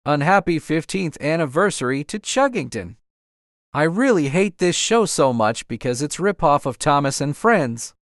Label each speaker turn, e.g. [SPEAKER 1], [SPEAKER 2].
[SPEAKER 1] Unhappy 15th anniversary to Chuggington. I really hate this show so much because it's ripoff of Thomas and Friends.